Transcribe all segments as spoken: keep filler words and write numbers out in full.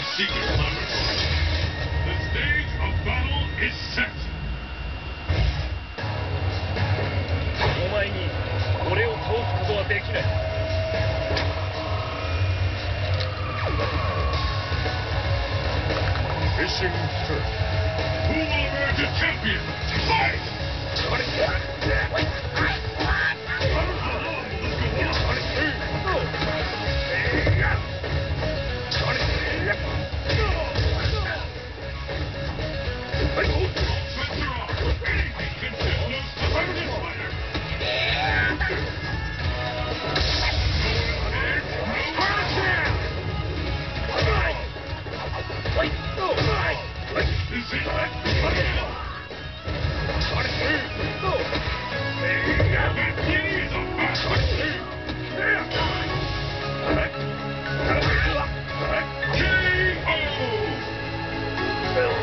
secret laboratory. The stage of battle is set. お前に俺を倒すことはできない。 Mission first. Who will emerge a champion? Fight!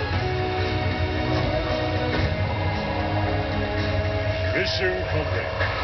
Mission complete.